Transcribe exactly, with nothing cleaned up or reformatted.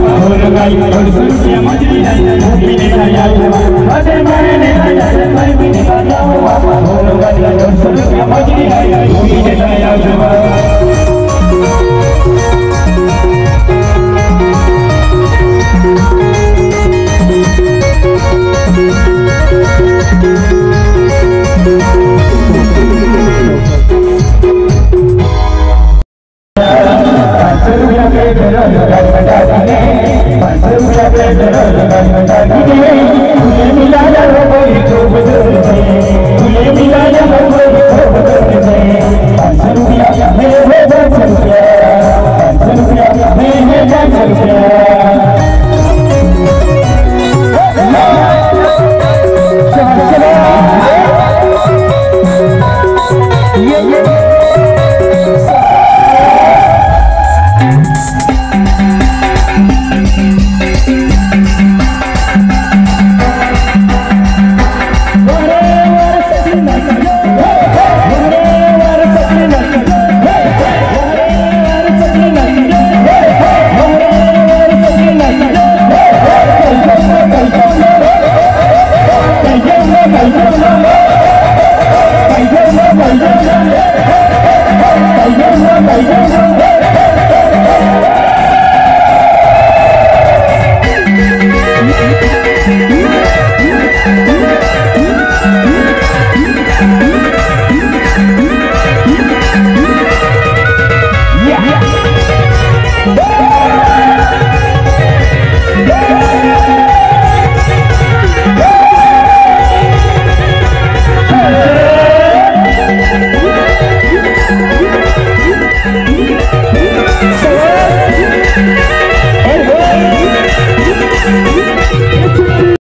बोल गाई और सुन के मजरी है भूमि ने खाया हुआ अरे मारे ने खाया कोई भी नहीं खाया हुआ बोल गाई और सुन के मजरी है भूमि ने खाया हुआ Let's go.